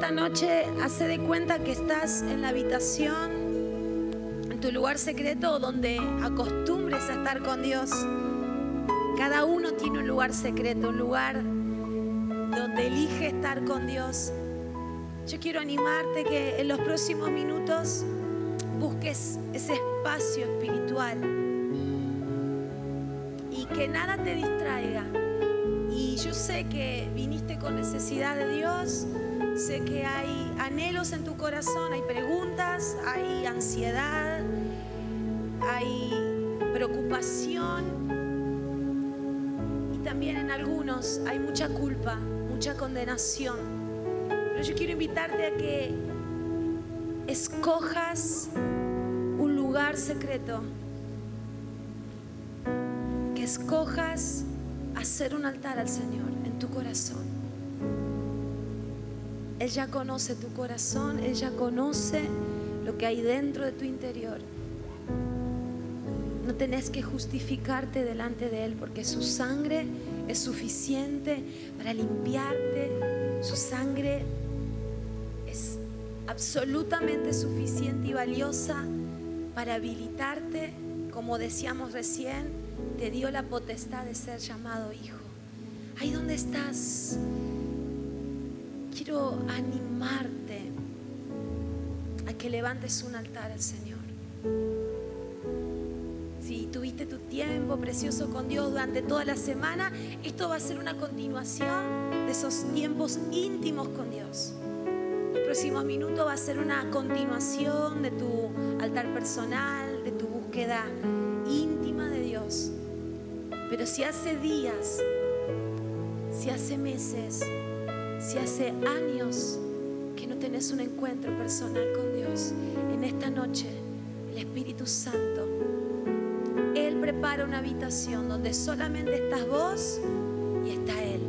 esta noche hace de cuenta que estás en la habitación, en tu lugar secreto donde acostumbres a estar con Dios. Cada uno tiene un lugar secreto, un lugar donde elige estar con Dios. Yo quiero animarte que en los próximos minutos busques ese espacio espiritual y que nada te distraiga. Y yo sé que viniste con necesidad de Dios, sé que hay anhelos en tu corazón, hay preguntas, hay ansiedad, hay preocupación y también en algunos hay mucha culpa, mucha condenación. Pero yo quiero invitarte a que escojas un lugar secreto, que escojas hacer un altar al Señor en tu corazón. Él ya conoce tu corazón, Él ya conoce lo que hay dentro de tu interior. No tenés que justificarte delante de Él porque su sangre es suficiente para limpiarte. Su sangre es absolutamente suficiente y valiosa para habilitarte. Como decíamos recién, te dio la potestad de ser llamado hijo. Ahí donde estás, quiero animarte a que levantes un altar al Señor. Si tuviste tu tiempo precioso con Dios durante toda la semana, esto va a ser una continuación de esos tiempos íntimos con Dios. Los próximos minutos va a ser una continuación de tu altar personal, de tu búsqueda íntima de Dios. Pero si hace días, si hace meses, si hace años que no tenés un encuentro personal con Dios, en esta noche el Espíritu Santo, Él prepara una habitación donde solamente estás vos y está Él.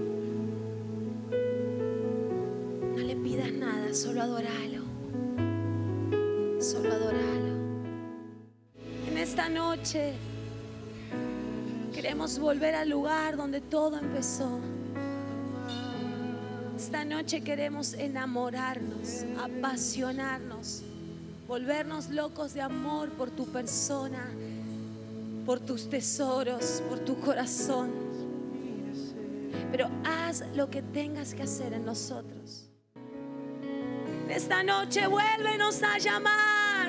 No le pidas nada, solo adoralo. Solo adoralo. En esta noche queremos volver al lugar donde todo empezó. Esta noche queremos enamorarnos, apasionarnos, volvernos locos de amor por tu persona, por tus tesoros, por tu corazón. Pero haz lo que tengas que hacer en nosotros. Esta noche vuélvenos a llamar,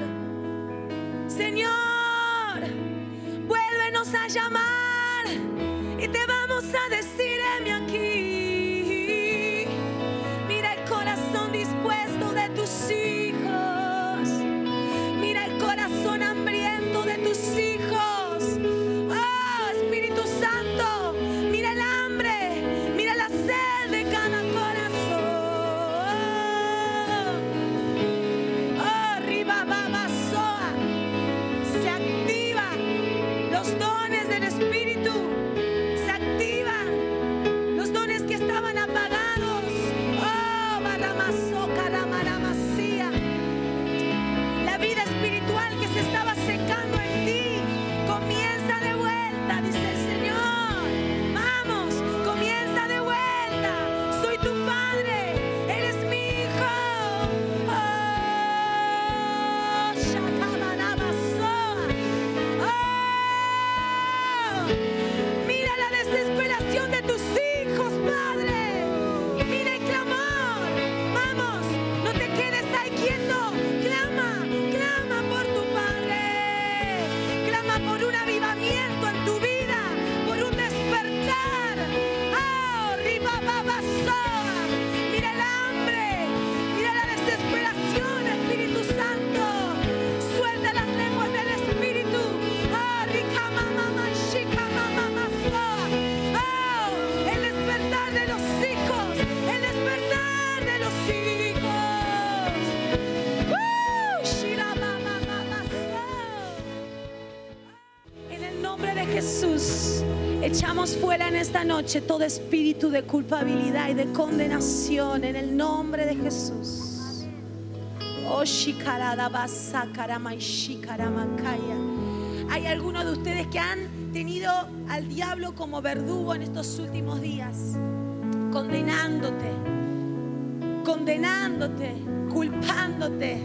Señor, vuélvenos a llamar y te vamos a decir: heme aquí. Mira el corazón dispuesto de tus hijos, mira el corazón hambriento de tus hijos. Oh, Espíritu Santo, mira el hambre, mira la sed de cada corazón. Oh, riba baba soa, se activan los dones del Espíritu, se activan los dones que estaban apagados. Oh, baramasoca, ramaramasía, la vida espiritual que se estaba secando en ti comienza de vuelta, dice el Señor. Vamos, comienza de vuelta. Soy tu padre, eres mi hijo. Oh, shakabaramasoa. Oh, mira la desesperación de tus hijos, Padre. Mira el clamor. Vamos, no te quedes ahí quieto. Clama, clama por tu Padre. Clama por un avivamiento en tu vida, por un despertar. Oh, riba baba soa. Mira el hambre, mira la desesperación, Espíritu Santo. Suelta las lenguas del Espíritu. Oh, rica mamá, chica mamá soa. Oh, el despertar de los hijos, el despertar de los hijos. Shira mamá soa. En el nombre de Jesús, echamos fuera en esta noche todo espíritu de culpabilidad y de condenación en el nombre de Jesús. Oh, hay algunos de ustedes que han tenido al diablo como verdugo en estos últimos días, condenándote, condenándote, culpándote.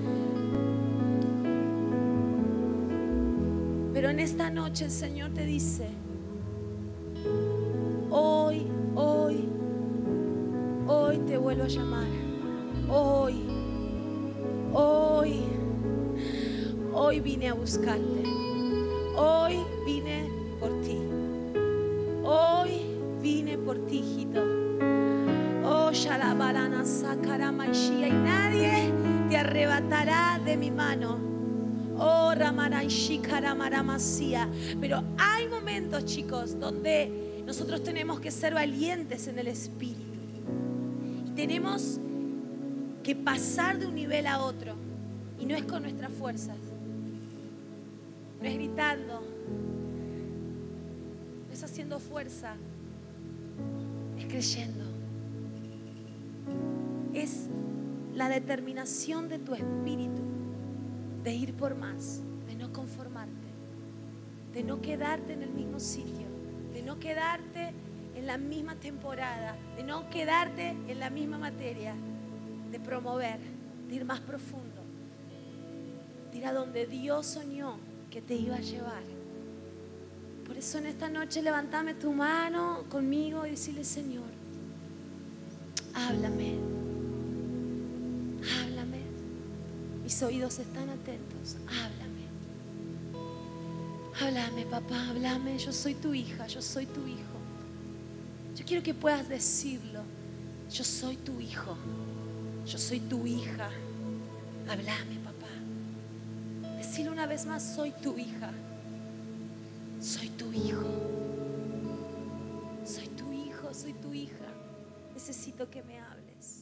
Pero en esta noche el Señor te dice: hoy te vuelvo a llamar. Hoy vine a buscarte. Hoy vine por ti. Hoy vine por ti, hijito. Oh, Shalabalana Sakaramaishia, y nadie te arrebatará de mi mano. Oh, Ramanaishi Karamaramasía. Pero hay momentos, chicos, donde nosotros tenemos que ser valientes en el espíritu. Y tenemos que pasar de un nivel a otro. Y no es con nuestras fuerzas. No es gritando. No es haciendo fuerza. Es creyendo. Es la determinación de tu espíritu de ir por más, de no conformarte, de no quedarte en el mismo sitio, de no quedarte en la misma temporada, de no quedarte en la misma materia, de promover, de ir más profundo, de ir a donde Dios soñó que te iba a llevar. Por eso en esta noche levantame tu mano conmigo y decirle: Señor, háblame, háblame. Mis oídos están atentos. Háblame. Háblame, papá, háblame. Yo soy tu hija, yo soy tu hijo. Yo quiero que puedas decirlo. Yo soy tu hijo. Yo soy tu hija. Háblame, papá. Decirlo una vez más: soy tu hija. Soy tu hijo. Soy tu hijo, soy tu hija. Necesito que me hables.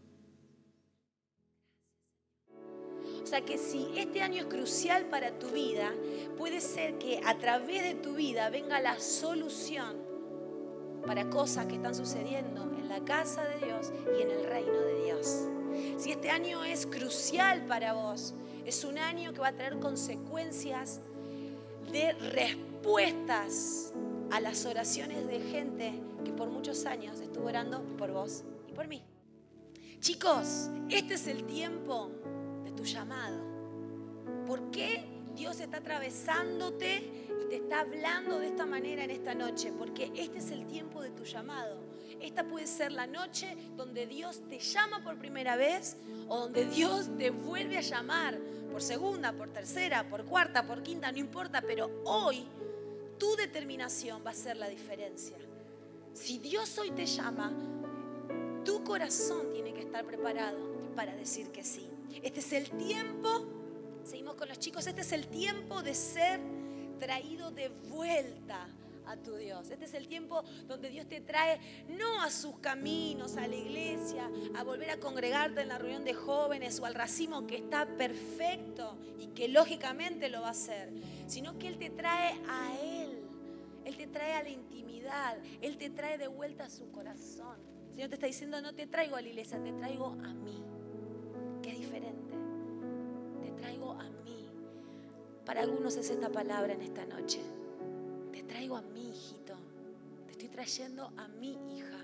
O sea que si este año es crucial para tu vida, puede ser que a través de tu vida venga la solución para cosas que están sucediendo en la casa de Dios y en el reino de Dios. Si este año es crucial para vos, es un año que va a traer consecuencias de respuestas a las oraciones de gente que por muchos años estuvo orando por vos y por mí. Chicos, este es el tiempo de tu llamado. ¿Por qué Dios está atravesándote y te está hablando de esta manera en esta noche? Porque este es el tiempo de tu llamado. Esta puede ser la noche donde Dios te llama por primera vez o donde Dios te vuelve a llamar por segunda, por tercera, por cuarta, por quinta, no importa, pero hoy tu determinación va a ser la diferencia. Si Dios hoy te llama, tu corazón tiene que estar preparado para decir que sí. Este es el tiempo, seguimos con los chicos, este es el tiempo de ser traído de vuelta a tu Dios. Este es el tiempo donde Dios te trae no a sus caminos, a la iglesia, a volver a congregarte en la reunión de jóvenes o al racimo, que está perfecto y que lógicamente lo va a hacer, sino que Él te trae a Él. Él te trae a la intimidad. Él te trae de vuelta a su corazón. El Señor te está diciendo: no te traigo a la iglesia, te traigo a mí, que es diferente. Te traigo a mí. Para algunos es esta palabra en esta noche. Te traigo a mí, hijito. Te estoy trayendo a mi hija.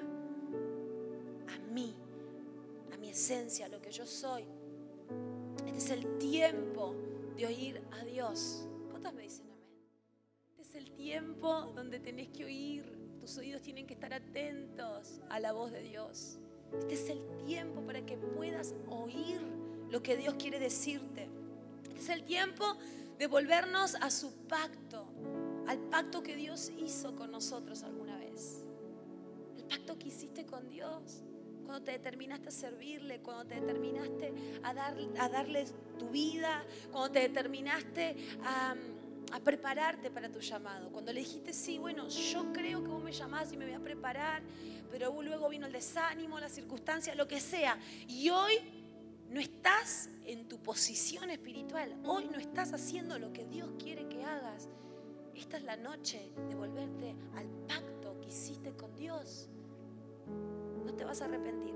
A mí. A mi esencia, a lo que yo soy. Este es el tiempo de oír a Dios. ¿Cuántos me dicen amén? Este es el tiempo donde tenés que oír. Tus oídos tienen que estar atentos a la voz de Dios. Este es el tiempo para que puedas oír lo que Dios quiere decirte. Este es el tiempo de volvernos a su pacto, al pacto que Dios hizo con nosotros alguna vez. El pacto que hiciste con Dios cuando te determinaste a servirle, cuando te determinaste a darle tu vida, cuando te determinaste a prepararte para tu llamado. Cuando le dijiste: sí, bueno, yo creo que vos me llamás y me voy a preparar, pero luego vino el desánimo, la circunstancia, lo que sea. Y hoy no estás en tu posición espiritual. Hoy no estás haciendo lo que Dios quiere que hagas. Esta es la noche de volverte al pacto que hiciste con Dios. No te vas a arrepentir.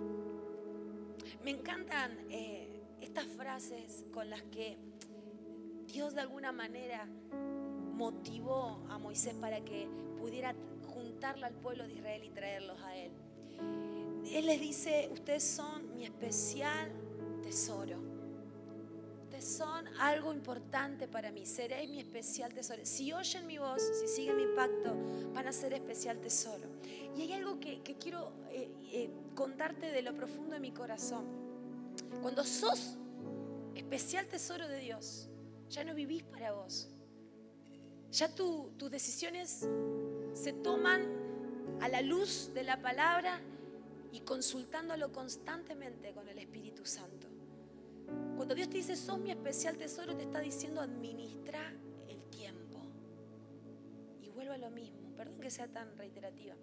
Me encantan estas frases con las que Dios de alguna manera motivó a Moisés para que pudiera juntarlo al pueblo de Israel y traerlos a él. Él les dice, ustedes son mi especial tesoro. Ustedes son algo importante para mí. Seréis mi especial tesoro. Si oyen mi voz, si siguen mi pacto, van a ser especial tesoro. Y hay algo que quiero contarte de lo profundo de mi corazón. Cuando sos especial tesoro de Dios, ya no vivís para vos. Ya tus decisiones se toman a la luz de la palabra y consultándolo constantemente con el Espíritu Santo. Cuando Dios te dice, sos mi especial tesoro, te está diciendo, administra el tiempo. Y vuelvo a lo mismo, perdón que sea tan reiterativa.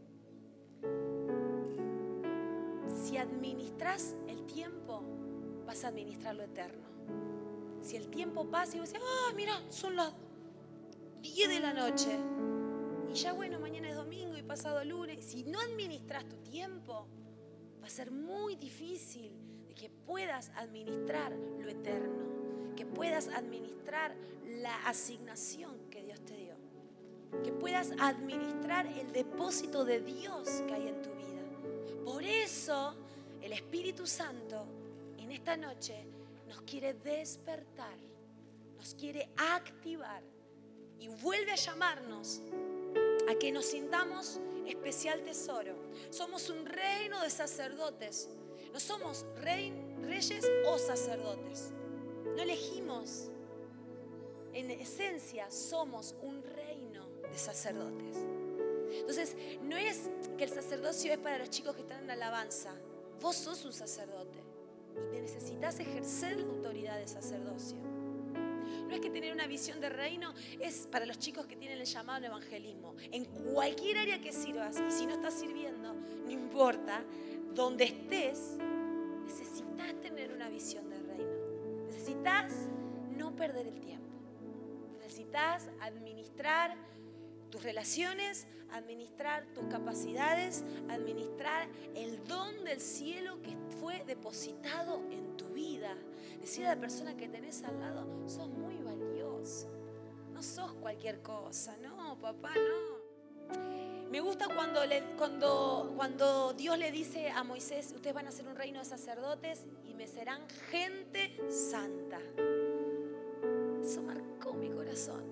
Si administras el tiempo, vas a administrar lo eterno. Si el tiempo pasa y vos decís, mira, son las 10 de la noche. Y ya bueno, mañana es domingo y pasado lunes. Si no administras tu tiempo, va a ser muy difícil de que puedas administrar lo eterno, que puedas administrar la asignación que Dios te dio, que puedas administrar el depósito de Dios que hay en tu vida. Por eso el Espíritu Santo en esta noche nos quiere despertar, nos quiere activar y vuelve a llamarnos a que nos sintamos especial tesoro. Somos un reino de sacerdotes. No somos reyes o sacerdotes. No elegimos. En esencia somos un reino de sacerdotes. Entonces, no es que el sacerdocio es para los chicos que están en alabanza. Vos sos un sacerdote y te necesitas ejercer la autoridad de sacerdocio. No es que tener una visión de reino es para los chicos que tienen el llamado al evangelismo. En cualquier área que sirvas, y si no estás sirviendo, no importa, donde estés, necesitas tener una visión de reino. Necesitas no perder el tiempo. Necesitas administrar tus relaciones, administrar tus capacidades, administrar el don del cielo que fue depositado en tu vida. Decir a la persona que tenés al lado, sos muy valioso, no sos cualquier cosa. No, papá, no. Me gusta cuando Dios le dice a Moisés, ustedes van a ser un reino de sacerdotes y me serán gente santa. Eso marcó mi corazón.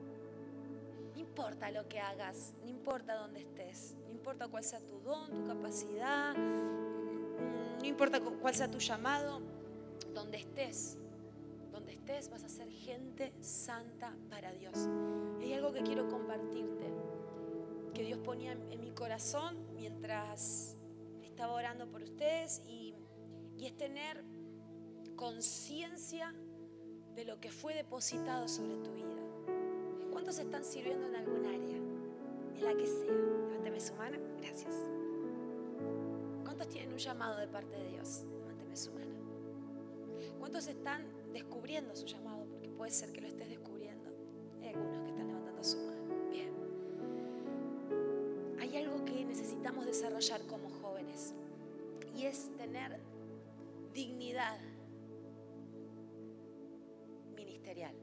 No importa lo que hagas, no importa dónde estés, no importa cuál sea tu don, tu capacidad, no importa cuál sea tu llamado, donde estés vas a ser gente santa para Dios. Y hay algo que quiero compartirte, que Dios ponía en mi corazón mientras estaba orando por ustedes y es tener conciencia de lo que fue depositado sobre tu vida. ¿Cuántos están sirviendo en algún área? En la que sea. Levánteme su mano. Gracias. ¿Cuántos tienen un llamado de parte de Dios? Levánteme su mano. ¿Cuántos están descubriendo su llamado? Porque puede ser que lo estés descubriendo. Hay algunos que están levantando su mano. Bien. Hay algo que necesitamos desarrollar como jóvenes y es tener dignidad ministerial.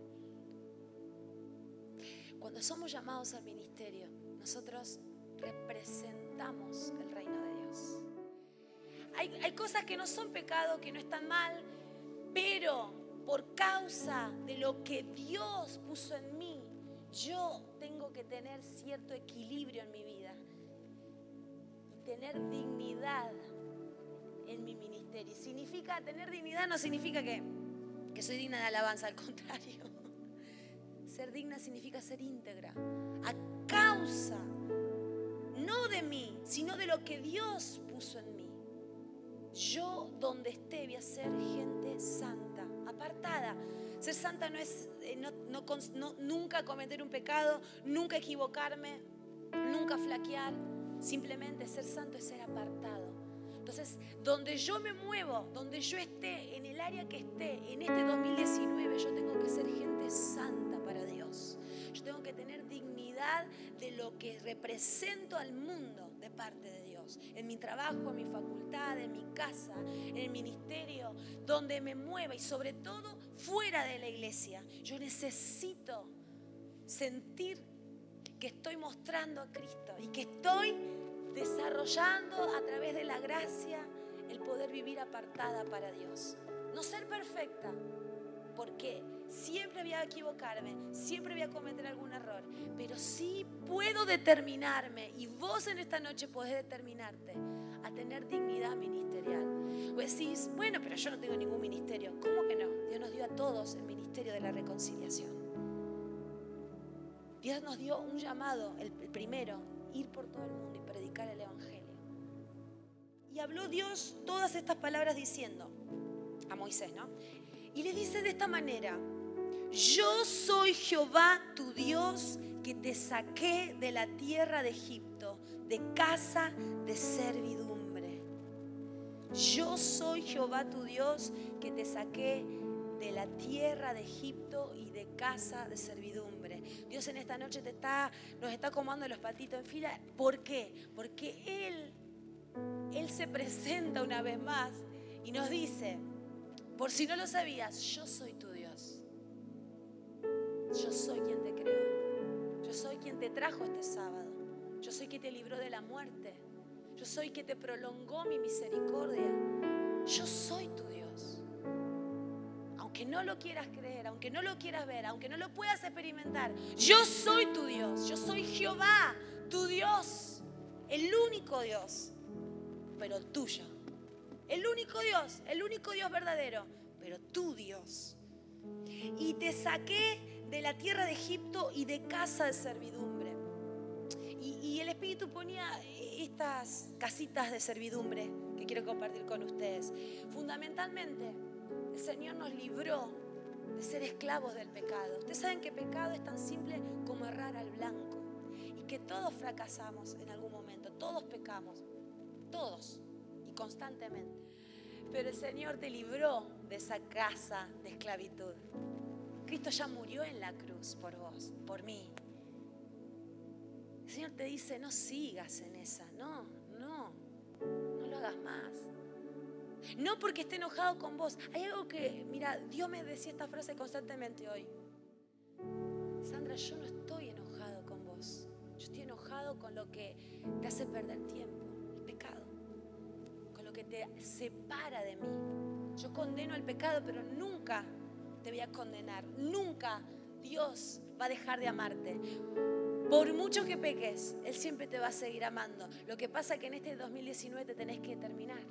Cuando somos llamados al ministerio, nosotros representamos el reino de Dios. Hay cosas que no son pecado, que no están mal, pero por causa de lo que Dios puso en mí, yo tengo que tener cierto equilibrio en mi vida y tener dignidad en mi ministerio. Significa tener dignidad, no significa que soy digna de alabanza, al contrario. Ser digna significa ser íntegra, a causa, no de mí, sino de lo que Dios puso en mí. Yo donde esté voy a ser gente santa, apartada. Ser santa no es nunca cometer un pecado, nunca equivocarme, nunca flaquear. Simplemente ser santo es ser apartado. Entonces, donde yo me muevo, donde yo esté, en el área que esté, en este 2019, yo tengo que ser gente santa para Dios. Yo tengo que tener dignidad de lo que represento al mundo de parte de Dios. En mi trabajo, en mi facultad, en mi casa, en el ministerio, donde me mueva y sobre todo fuera de la iglesia. Yo necesito sentir que estoy mostrando a Cristo y que estoy desarrollando a través de la gracia el poder vivir apartada para Dios. No ser perfecta, porque siempre voy a equivocarme, siempre voy a cometer algún error, pero sí puedo determinarme, y vos en esta noche podés determinarte a tener dignidad ministerial. O decís, bueno, pero yo no tengo ningún ministerio. ¿Cómo que no? Dios nos dio a todos el ministerio de la reconciliación. Dios nos dio un llamado, el primero, ir por todo el mundo y predicar el evangelio. Y habló Dios todas estas palabras diciendo a Moisés, ¿no? Y le dice de esta manera: yo soy Jehová tu Dios, que te saqué de la tierra de Egipto, de casa de servidumbre. Yo soy Jehová tu Dios, que te saqué de la tierra de Egipto y de casa de servidumbre. Dios en esta noche nos está acomodando los patitos en fila. ¿Por qué? Porque Él se presenta una vez más y nos dice, por si no lo sabías, yo soy tu Dios. Yo soy quien te creó. Yo soy quien te trajo este sábado. Yo soy quien te libró de la muerte. Yo soy quien te prolongó mi misericordia. Yo soy tu Dios. Aunque no lo quieras creer, aunque no lo quieras ver, aunque no lo puedas experimentar, yo soy tu Dios. Yo soy Jehová, tu Dios. El único Dios, pero tuyo. El único Dios verdadero, pero tu Dios. Y te saqué de la tierra de Egipto y de casa de servidumbre. Y el Espíritu ponía estas casitas de servidumbre que quiero compartir con ustedes. Fundamentalmente, el Señor nos libró de ser esclavos del pecado. Ustedes saben que pecado es tan simple como errar al blanco. Y que todos fracasamos en algún momento. Todos pecamos. Todos. Y constantemente. Pero el Señor te libró de esa casa de esclavitud. Cristo ya murió en la cruz por vos, por mí. El Señor te dice, no sigas en esa, no lo hagas más. No porque esté enojado con vos. Hay algo que, mira, Dios me decía esta frase constantemente hoy. Sandra, yo no estoy enojado con vos. Yo estoy enojado con lo que te hace perder tiempo, el pecado. Con lo que te separa de mí. Yo condeno el pecado, pero nunca te voy a condenar. Nunca Dios va a dejar de amarte. Por mucho que peques, Él siempre te va a seguir amando. Lo que pasa es que en este 2019 te tenés que determinar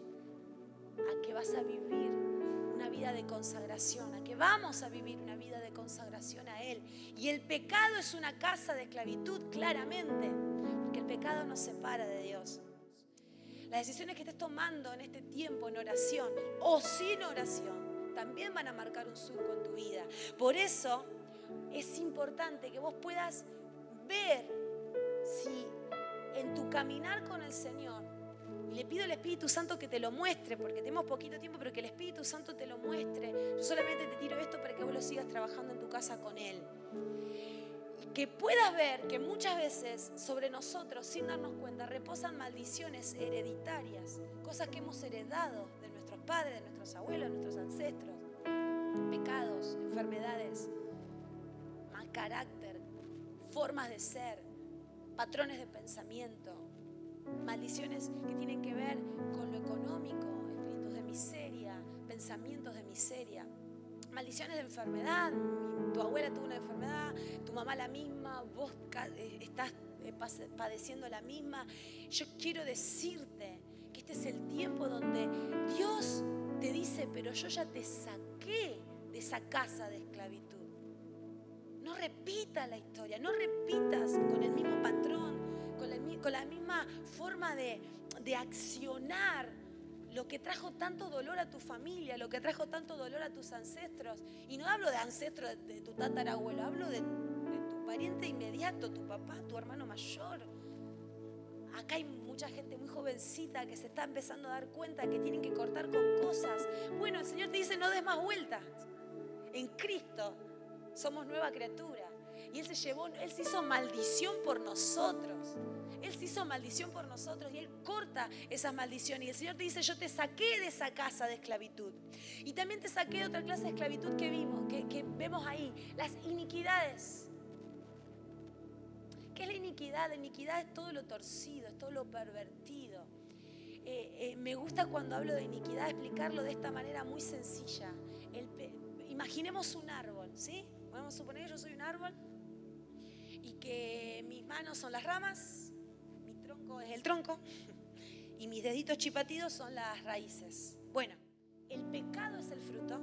a que vas a vivir una vida de consagración, a que vamos a vivir una vida de consagración a Él. Y el pecado es una casa de esclavitud, claramente, porque el pecado nos separa de Dios. Las decisiones que estés tomando en este tiempo en oración o sin oración también van a marcar un surco en tu vida. Por eso es importante que vos puedas ver si en tu caminar con el Señor, y le pido al Espíritu Santo que te lo muestre, porque tenemos poquito tiempo, pero que el Espíritu Santo te lo muestre. Yo solamente te tiro esto para que vos lo sigas trabajando en tu casa con Él. Y que puedas ver que muchas veces sobre nosotros, sin darnos cuenta, reposan maldiciones hereditarias, cosas que hemos heredado de nuestros padres, de nuestros abuelos, de nuestros ancestros, pecados, enfermedades, mal carácter, formas de ser, patrones de pensamiento, maldiciones que tienen que ver con lo económico, espíritus de miseria, pensamientos de miseria, maldiciones de enfermedad. Tu abuela tuvo una enfermedad, tu mamá la misma, vos estás padeciendo la misma. Yo quiero decirte que este es el tiempo donde Dios te dice, pero yo ya te saqué de esa casa de esclavitud. No repitas la historia, no repitas con el mismo patrón, con la misma forma de accionar lo que trajo tanto dolor a tu familia, lo que trajo tanto dolor a tus ancestros. Y no hablo de ancestros de tu tatarabuelo, hablo de tu pariente inmediato, tu papá, tu hermano mayor. Acá hay mucha gente muy jovencita que se está empezando a dar cuenta que tienen que cortar con cosas. Bueno, el Señor te dice, no des más vueltas. En Cristo somos nueva criatura. Y Él se hizo maldición por nosotros. Él se hizo maldición por nosotros y Él corta esas maldiciones. Y el Señor te dice, yo te saqué de esa casa de esclavitud. Y también te saqué de otra clase de esclavitud que vemos ahí. Las iniquidades. ¿Qué es la iniquidad? La iniquidad es todo lo torcido, es todo lo pervertido. Me gusta cuando hablo de iniquidad explicarlo de esta manera muy sencilla. Imaginemos un árbol, ¿sí? Vamos a suponer que yo soy un árbol y que mis manos son las ramas, mi tronco es el tronco y mis deditos chipatidos son las raíces. Bueno, el pecado es el fruto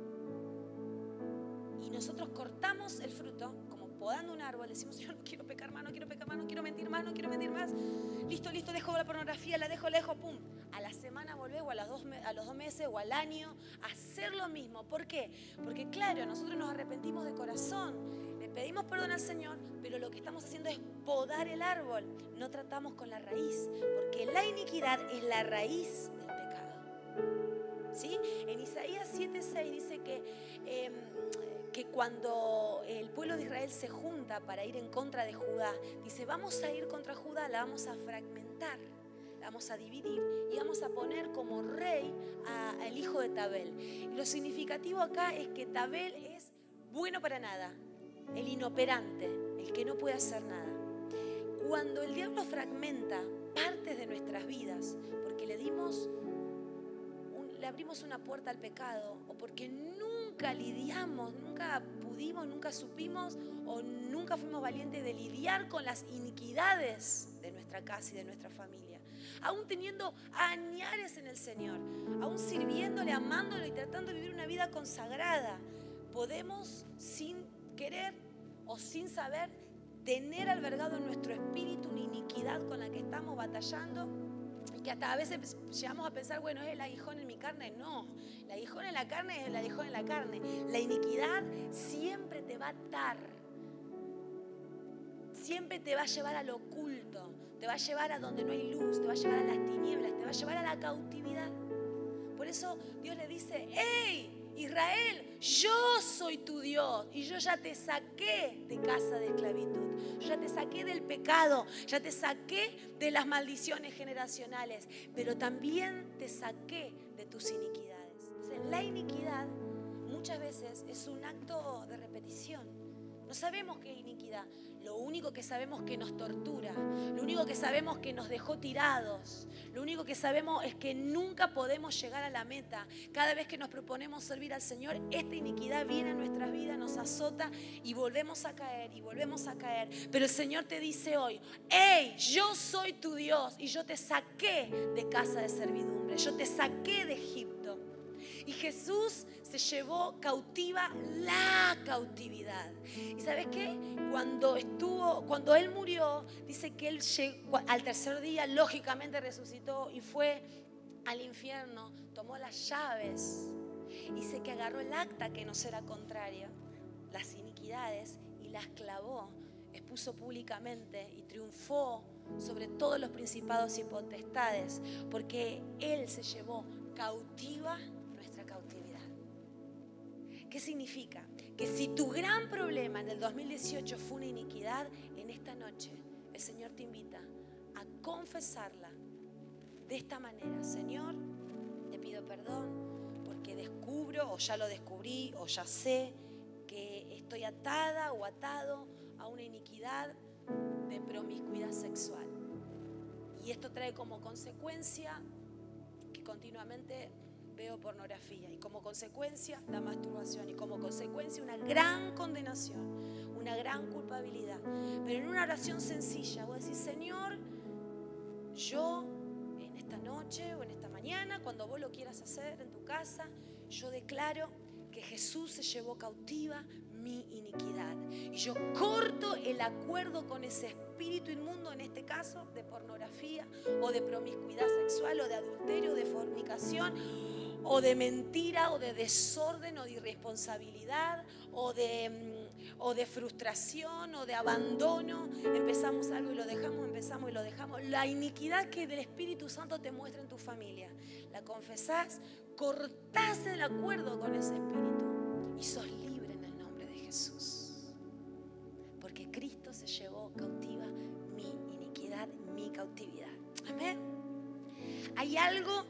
y nosotros cortamos el fruto como podando un árbol. Decimos, yo no quiero pecar más, no quiero pecar más, no quiero mentir más, no quiero mentir más. Listo, dejo la pornografía, la dejo, pum. A la semana volvés o a los 2 meses o al año a hacer lo mismo. ¿Por qué? Porque claro, nosotros nos arrepentimos de corazón, le pedimos perdón al Señor, pero lo que estamos haciendo es podar el árbol. No tratamos con la raíz, porque la iniquidad es la raíz del pecado. ¿Sí? En Isaías 7:6 dice que cuando el pueblo de Israel se junta para ir en contra de Judá, dice, vamos a ir contra Judá, la vamos a fragmentar, la vamos a dividir y vamos a poner como rey al hijo de Tabel. Y lo significativo acá es que Tabel es bueno para nada, el inoperante, el que no puede hacer nada. Cuando el diablo fragmenta partes de nuestras vidas, porque le abrimos una puerta al pecado, o porque nunca lidiamos, nunca pudimos, nunca supimos o nunca fuimos valientes de lidiar con las iniquidades de nuestra casa y de nuestra familia, aún teniendo añares en el Señor, aún sirviéndole, amándole y tratando de vivir una vida consagrada, podemos sin querer o sin saber tener albergado en nuestro espíritu una iniquidad con la que estamos batallando. Y que hasta a veces llegamos a pensar, bueno, ¿es el aguijón en mi carne? No, el aguijón en la carne es el aguijón en la carne. La iniquidad siempre te va a atar, siempre te va a llevar al oculto, te va a llevar a donde no hay luz, te va a llevar a las tinieblas, te va a llevar a la cautividad. Por eso Dios le dice, ¡hey! Israel, yo soy tu Dios y yo ya te saqué de casa de esclavitud, yo ya te saqué del pecado, ya te saqué de las maldiciones generacionales, pero también te saqué de tus iniquidades. Entonces, la iniquidad muchas veces es un acto de repetición. No sabemos qué es iniquidad, lo único que sabemos es que nos tortura, lo único que sabemos es que nos dejó tirados, lo único que sabemos es que nunca podemos llegar a la meta. Cada vez que nos proponemos servir al Señor, esta iniquidad viene a nuestras vidas, nos azota y volvemos a caer y volvemos a caer. Pero el Señor te dice hoy, hey, yo soy tu Dios y yo te saqué de casa de servidumbre, yo te saqué de Egipto. Y Jesús se llevó cautiva la cautividad. ¿Y sabes qué? Cuando Él murió, dice que Él llegó, al tercer día, lógicamente resucitó y fue al infierno, tomó las llaves. Dice que agarró el acta que nos era contraria, las iniquidades, y las clavó, expuso públicamente y triunfó sobre todos los principados y potestades, porque Él se llevó cautiva nuestra cautividad. ¿Qué significa? Que si tu gran problema en el 2018 fue una iniquidad, en esta noche el Señor te invita a confesarla de esta manera. Señor, te pido perdón porque descubro, o ya lo descubrí, o ya sé que estoy atada o atado a una iniquidad de promiscuidad sexual. Y esto trae como consecuencia que continuamente veo pornografía, y como consecuencia la masturbación, y como consecuencia una gran condenación, una gran culpabilidad. Pero en una oración sencilla voy a decir, Señor, yo en esta noche o en esta mañana, cuando vos lo quieras hacer en tu casa, yo declaro que Jesús se llevó cautiva mi iniquidad. Y yo corto el acuerdo con ese espíritu inmundo, en este caso de pornografía o de promiscuidad sexual o de adulterio o de fornicación o de mentira o de desorden o de irresponsabilidad o de frustración o de abandono. Empezamos algo y lo dejamos, empezamos y lo dejamos. La iniquidad que el Espíritu Santo te muestra en tu familia, la confesás, cortás el acuerdo con ese espíritu y sos libre en el nombre de Jesús. Porque Cristo se llevó cautiva mi iniquidad, mi cautividad. Amén. Hay algo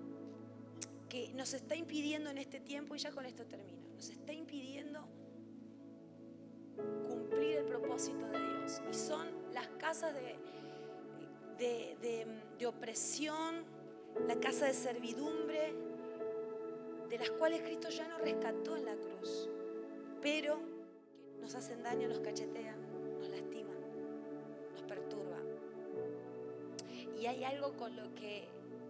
que nos está impidiendo en este tiempo, y ya con esto termino, nos está impidiendo cumplir el propósito de Dios, y son las casas de opresión, la casa de servidumbre, de las cuales Cristo ya nos rescató en la cruz, pero que nos hacen daño, nos cachetean, nos lastiman, nos perturban. Y hay algo con lo que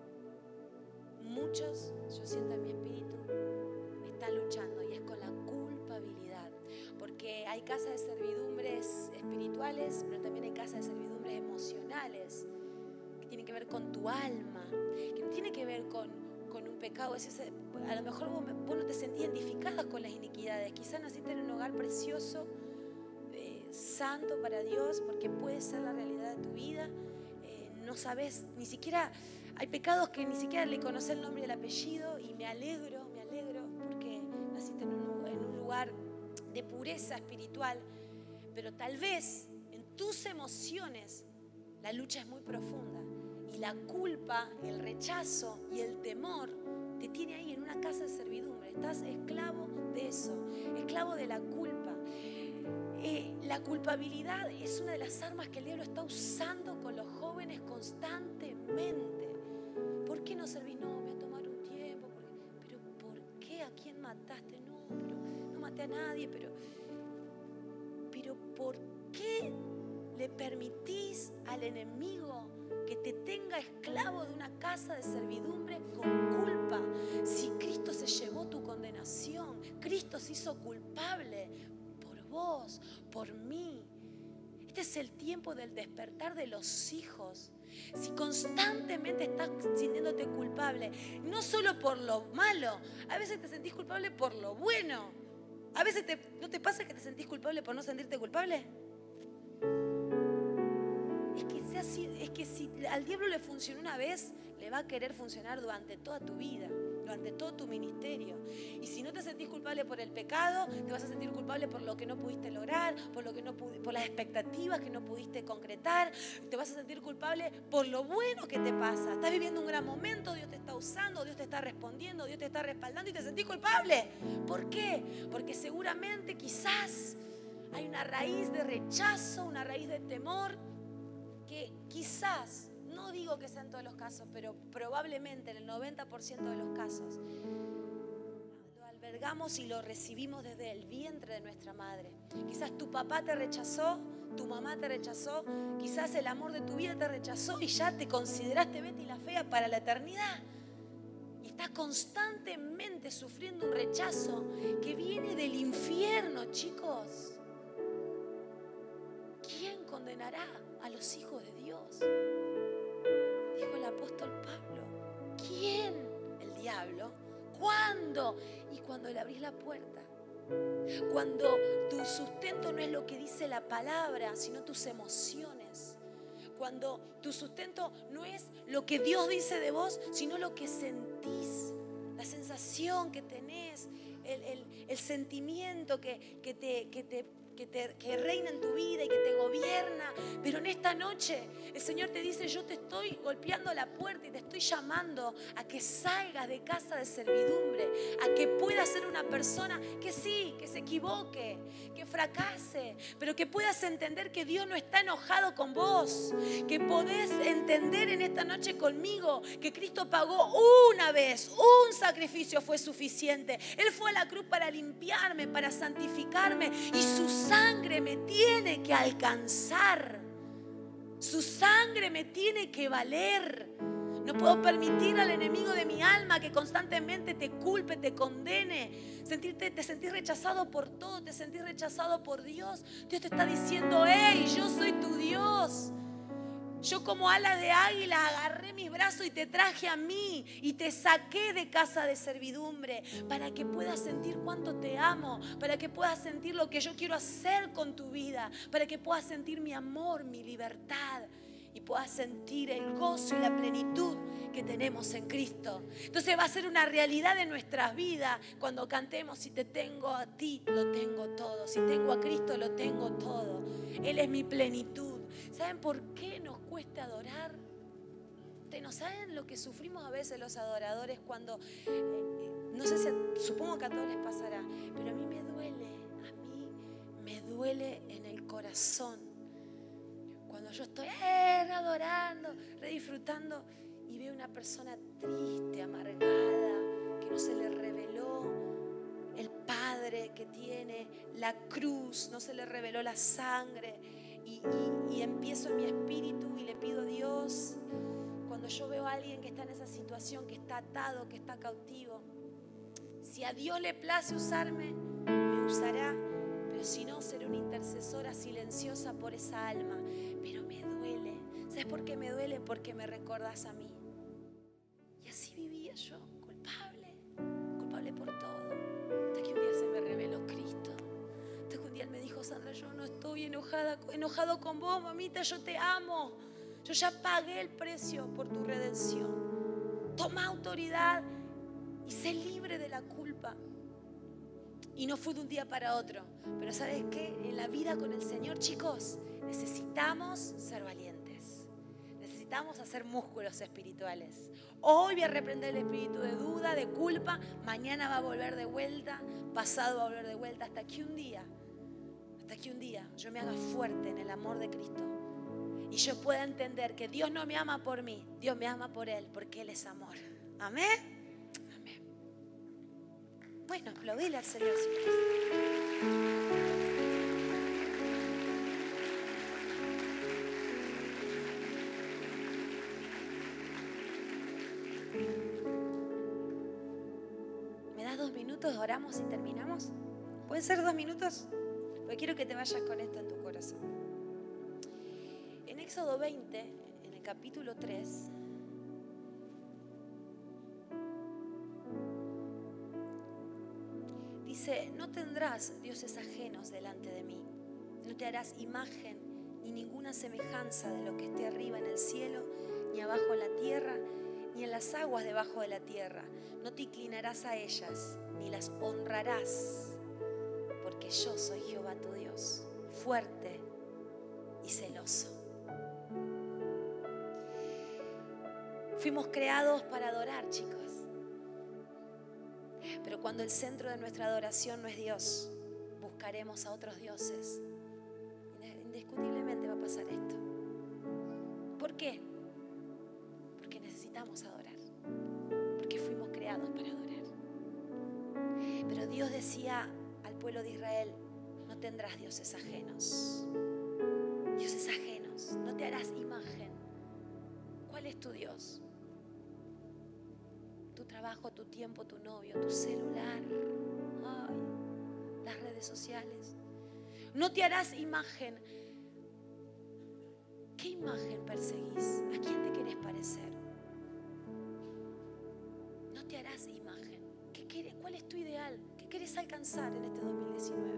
muchos, yo siento en mi espíritu, están luchando, y es con la culpabilidad. Porque hay casas de servidumbres espirituales, pero también hay casas de servidumbres emocionales, que tienen que ver con tu alma, que no tiene que ver con un pecado. A lo mejor vos no te sentís identificada con las iniquidades. Quizás naciste en un hogar precioso, santo para Dios, porque puede ser la realidad de tu vida. No sabes, ni siquiera, hay pecados que ni siquiera le conoces el nombre y el apellido, y me alegro porque naciste en un lugar de pureza espiritual, pero tal vez en tus emociones la lucha es muy profunda, y la culpa, el rechazo y el temor te tiene ahí en una casa de servidumbre. Estás esclavo de eso, esclavo de la culpa. La culpabilidad es una de las armas que el diablo está usando con los jóvenes constantemente. ¿Por qué no servís? No, voy a tomar un tiempo. ¿Pero por qué? ¿A quién mataste? No, pero no maté a nadie. Pero ¿por qué le permitís al enemigo que te tenga esclavo de una casa de servidumbre con culpa? Si Cristo se llevó tu condenación, Cristo se hizo culpable por vos, por mí. Este es el tiempo del despertar de los hijos. Si constantemente estás sintiéndote culpable, no solo por lo malo, a veces te sentís culpable por lo bueno. A veces ¿no te pasa que te sentís culpable por no sentirte culpable? Es que si al diablo le funcionó una vez, le va a querer funcionar durante toda tu vida, durante todo tu ministerio. Y si no te sentís culpable por el pecado, te vas a sentir culpable por lo que no pudiste lograr, por las expectativas que no pudiste concretar. Te vas a sentir culpable por lo bueno que te pasa. Estás viviendo un gran momento, Dios te está usando, Dios te está respondiendo, Dios te está respaldando, y te sentís culpable. ¿Por qué? Porque seguramente quizás hay una raíz de rechazo, una raíz de temor, que quizás, no digo que sea en todos los casos, pero probablemente en el 90% de los casos, lo albergamos y lo recibimos desde el vientre de nuestra madre. Quizás tu papá te rechazó, tu mamá te rechazó, quizás el amor de tu vida te rechazó y ya te consideraste Betty la fea para la eternidad. Y estás constantemente sufriendo un rechazo que viene del infierno, chicos. ¿Quién condenará a los hijos de Dios? Dijo el apóstol Pablo. ¿Quién? El diablo. ¿Cuándo? Y cuando le abrís la puerta. Cuando tu sustento no es lo que dice la palabra, sino tus emociones. Cuando tu sustento no es lo que Dios dice de vos, sino lo que sentís, la sensación que tenés, el sentimiento que reina en tu vida y que te gobierna. Pero en esta noche el Señor te dice: yo te estoy golpeando la puerta y te estoy llamando a que salgas de casa de servidumbre, a que puedas ser una persona que sí, que se equivoque, que fracase, pero que puedas entender que Dios no está enojado con vos, que podés entender en esta noche conmigo que Cristo pagó una vez, un sacrificio fue suficiente. Él fue a la cruz para limpiarme, para santificarme, y su sangre me tiene que alcanzar. Su sangre me tiene que valer. No puedo permitir al enemigo de mi alma que constantemente te culpe, te condene. Te sentís rechazado por todo, te sentís rechazado por Dios. Dios te está diciendo: hey, yo soy tu Dios. Yo como ala de águila agarré mis brazos y te traje a mí y te saqué de casa de servidumbre para que puedas sentir cuánto te amo, para que puedas sentir lo que yo quiero hacer con tu vida, para que puedas sentir mi amor, mi libertad, y puedas sentir el gozo y la plenitud que tenemos en Cristo. Entonces va a ser una realidad en nuestras vidas cuando cantemos: si te tengo a ti, lo tengo todo. Si tengo a Cristo, lo tengo todo. Él es mi plenitud. ¿Saben por qué nos cuesta adorar? Ustedes no saben lo que sufrimos a veces los adoradores cuando, no sé si, supongo que a todos les pasará, pero a mí me duele en el corazón Cuando yo estoy adorando, disfrutando, y veo una persona triste, amargada, que no se le reveló el Padre que tiene, la cruz, no se le reveló la sangre, y empiezo en mi espíritu y le pido a Dios, cuando yo veo a alguien que está en esa situación, que está atado, que está cautivo, si a Dios le place usarme, me usará, pero si no, seré una intercesora silenciosa por esa alma. Pero me duele. ¿Sabes por qué me duele? Porque me recordás a mí. Y así vivía yo, culpable por todo. Hasta que un día se me reveló Cristo. Hasta que un día Él me dijo: Sandra, yo no estoy enojado con vos, mamita, yo te amo. Yo ya pagué el precio por tu redención. Toma autoridad y sé libre de la culpa. Y no fue de un día para otro. Pero ¿sabes qué? En la vida con el Señor, chicos, necesitamos ser valientes. Necesitamos hacer músculos espirituales. Hoy voy a reprender el espíritu de duda, de culpa. Mañana va a volver de vuelta. Pasado va a volver de vuelta. Hasta que un día yo me haga fuerte en el amor de Cristo. Y yo pueda entender que Dios no me ama por mí. Dios me ama por Él, porque Él es amor. Amén. Bueno, aplaudile al Señor, ¿Me das 2 minutos? Oramos y terminamos. ¿Pueden ser 2 minutos? Porque quiero que te vayas con esto en tu corazón. En Éxodo 20, en el capítulo 3, dice: no tendrás dioses ajenos delante de mí, no te harás imagen ni ninguna semejanza de lo que esté arriba en el cielo, ni abajo en la tierra, ni en las aguas debajo de la tierra. No te inclinarás a ellas, ni las honrarás, porque yo soy Jehová tu Dios, fuerte y celoso. Fuimos creados para adorar, chicos. Pero cuando el centro de nuestra adoración no es Dios, buscaremos a otros dioses. Indiscutiblemente va a pasar esto. ¿Por qué? Porque necesitamos adorar. Porque fuimos creados para adorar. Pero Dios decía al pueblo de Israel: no tendrás dioses ajenos. Dioses ajenos. No te harás imagen. ¿Cuál es tu Dios? Tu trabajo, tu tiempo, tu novio, tu celular, las redes sociales. No te harás imagen. ¿Qué imagen perseguís? ¿A quién te querés parecer? No te harás imagen. ¿Qué querés? ¿Cuál es tu ideal? ¿Qué querés alcanzar en este 2019?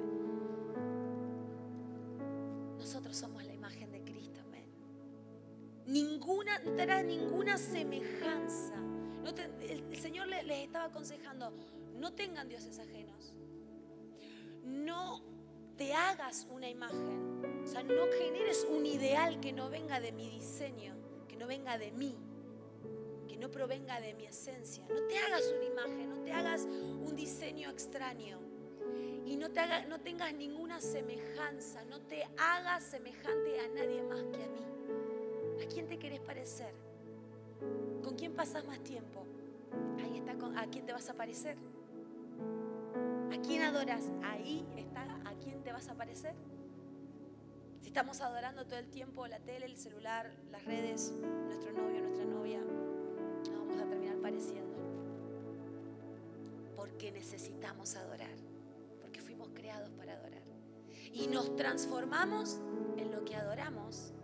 Nosotros somos la imagen de Cristo, amén. No te harás ninguna semejanza. El Señor les estaba aconsejando: no tengan dioses ajenos. No te hagas una imagen. O sea, no generes un ideal que no venga de mi diseño, que no venga de mí, que no provenga de mi esencia. No te hagas una imagen, no te hagas un diseño extraño. Y no tengas ninguna semejanza. No te hagas semejante a nadie más que a mí. ¿A quién te querés parecer? ¿Con quién pasas más tiempo? Ahí está. ¿A quién te vas a parecer? ¿A quién adoras? Ahí está. ¿A quién te vas a parecer? Si estamos adorando todo el tiempo la tele, el celular, las redes, nuestro novio, nuestra novia, nos vamos a terminar pareciendo. Porque necesitamos adorar. Porque fuimos creados para adorar. Y nos transformamos en lo que adoramos.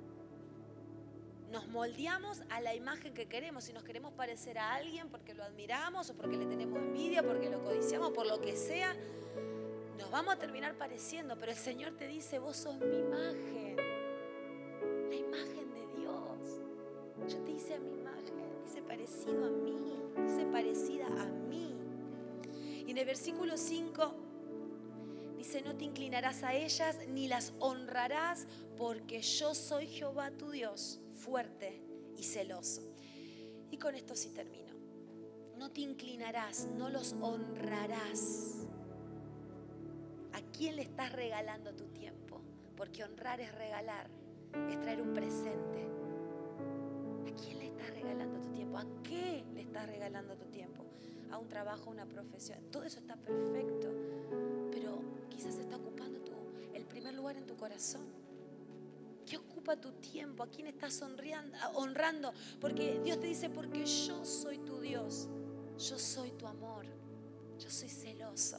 Nos moldeamos a la imagen que queremos. Si nos queremos parecer a alguien porque lo admiramos o porque le tenemos envidia, porque lo codiciamos, por lo que sea, nos vamos a terminar pareciendo. Pero el Señor te dice: vos sos mi imagen, la imagen de Dios. Yo te hice a mi imagen, hice parecido a mí, hice parecida a mí. Y en el versículo 5 dice: no te inclinarás a ellas ni las honrarás, porque yo soy Jehová tu Dios, fuerte y celoso. Y con esto sí termino. No te inclinarás, no los honrarás. ¿A quién le estás regalando tu tiempo? Porque honrar es regalar. es traer un presente. ¿A quién le estás regalando tu tiempo? ¿A qué le estás regalando tu tiempo? ¿A un trabajo, a una profesión? Todo eso está perfecto, pero quizás está ocupando el primer lugar en tu corazón. ¿Qué ocupa tu tiempo? ¿A quién estás honrando? Porque Dios te dice, porque yo soy tu Dios, yo soy tu amor, yo soy celoso.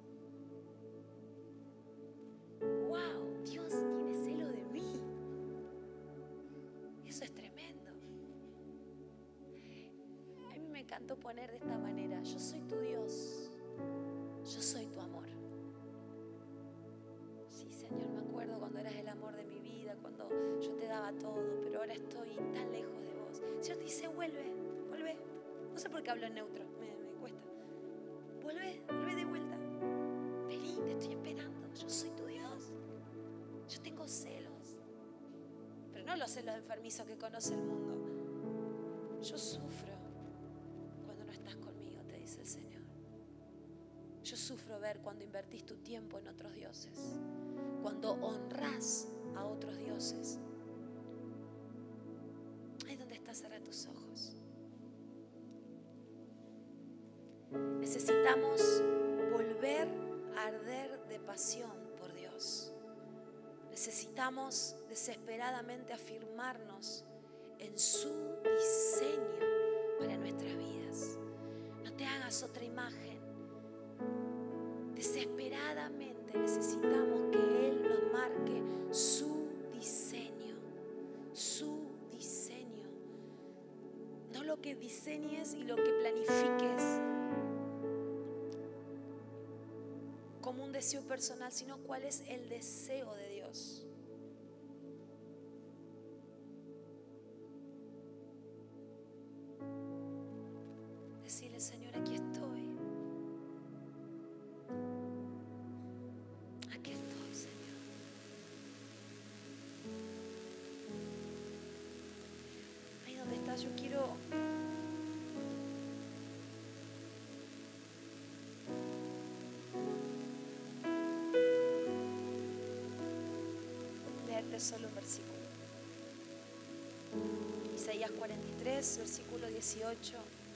¡Wow! Dios tiene celo de mí. Eso es tremendo. A mí me encantó poner de esta manera: yo soy tu Dios, yo soy tu amor. Sí, Señor, me acuerdo cuando eras el amor de mi vida, cuando yo te daba todo, pero ahora estoy tan lejos de vos. El Señor te dice, vuelve. No sé por qué hablo en neutro, me cuesta. Vuelve de vuelta. Vení, te estoy esperando. Yo soy tu Dios. Yo tengo celos, pero no los celos enfermizos que conoce el mundo. Yo sufro cuando no estás conmigo, te dice el Señor. Yo sufro ver cuando invertís tu tiempo en otros dioses, cuando honrás a otros dioses. Ahí donde estás, cerra tus ojos. Necesitamos volver a arder de pasión por Dios. Necesitamos desesperadamente afirmarnos en su diseño para nuestras vidas. No te hagas otra imagen. Desesperadamente necesitamos que Él nos marque su diseño. Su diseño. No lo que diseñes y lo que planifiques como un deseo personal, sino cuál es el deseo de Dios. Decirle, Señor, aquí estoy. Aquí estoy, Señor. Ahí donde estás, yo quiero leerte solo un versículo. Isaías 43, versículo 18.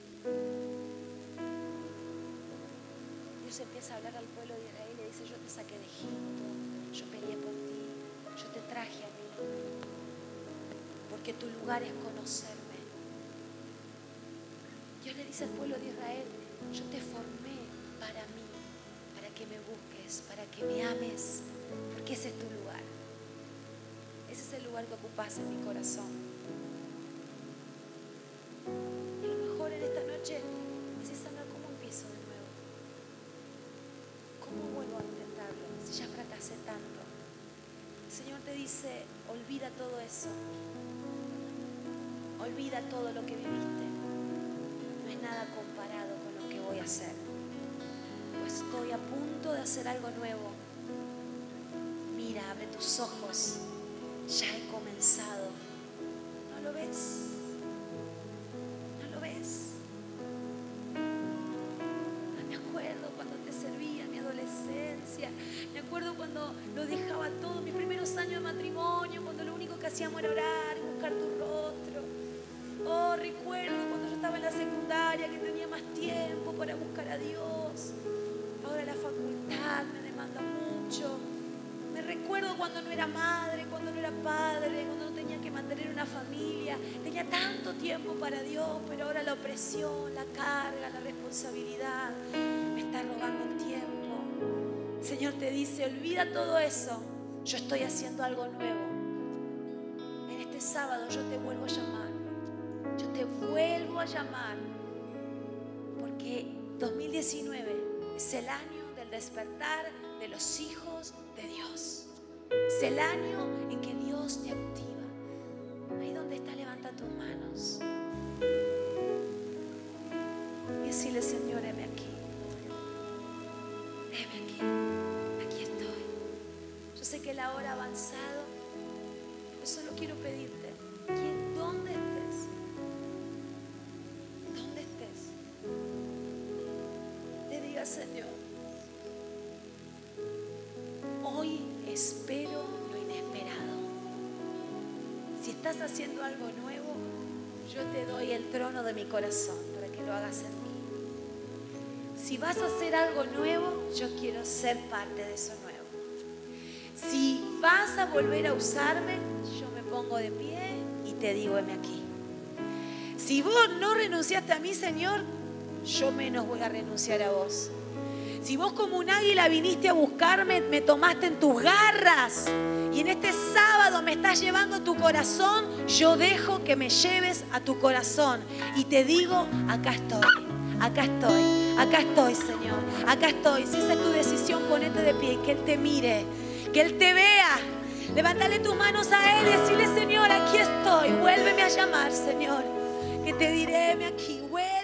Dios empieza a hablar al pueblo de Israel y le dice, yo te saqué de Egipto, yo peleé por ti, yo te traje a mí, porque tu lugar es conocerme. Dios le dice al pueblo de Israel, yo te formé para mí, para que me busques, para que me ames, porque ese es tu lugar. Ese es el lugar que ocupas en mi corazón. Y a lo mejor en esta noche decís, Sandra, ¿cómo empiezo de nuevo? ¿Cómo vuelvo a intentarlo si ya fracasé tanto? El Señor te dice, olvida todo eso. Olvida todo lo que viviste. No es nada comparado con lo que voy a hacer. Pues estoy a punto de hacer algo nuevo. Mira, abre tus ojos. Ya he comenzado. ¿No lo ves? ¿No lo ves? Me acuerdo cuando te servía en mi adolescencia. Me acuerdo cuando lo dejaba todo, mis primeros años de matrimonio, cuando lo único que hacíamos era orar y buscar tu rostro. Oh, recuerdo cuando yo estaba en la secundaria que tenía más tiempo para buscar a Dios. Ahora la facultad me demanda mucho. Me recuerdo cuando no era madre, cuando no era padre, cuando no tenía que mantener una familia. Tenía tanto tiempo para Dios, pero ahora la opresión, la carga, la responsabilidad me está robando el tiempo. El Señor te dice, olvida todo eso. Yo estoy haciendo algo nuevo. En este sábado yo te vuelvo a llamar. Yo te vuelvo a llamar. Porque 2019 es el año del despertar de los hijos de Dios. Es el año en que Dios te activa. Ahí donde está, levanta tus manos y decirle, Señor, heme aquí. Heme aquí. Aquí estoy. Yo sé que la hora ha avanzado. Yo solo quiero pedirte, ¿dónde estés? ¿Dónde estés? Le diga, Señor, hoy espero lo inesperado. estás haciendo algo nuevo, yo te doy el trono de mi corazón para que lo hagas en mí. Si vas a hacer algo nuevo, yo quiero ser parte de eso nuevo. Si vas a volver a usarme, yo me pongo de pie y te digo, heme aquí. Si vos no renunciaste a mí, Señor, yo menos voy a renunciar a vos. Si vos como un águila viniste a buscarme, me tomaste en tus garras y en este sábado me estás llevando a tu corazón, yo dejo que me lleves a tu corazón y te digo, acá estoy, acá estoy, acá estoy, Señor, acá estoy. Si esa es tu decisión, ponete de pie y que Él te mire, que Él te vea. Levántale tus manos a Él y decirle, Señor, aquí estoy, vuélveme a llamar, Señor, que te diré, heme aquí,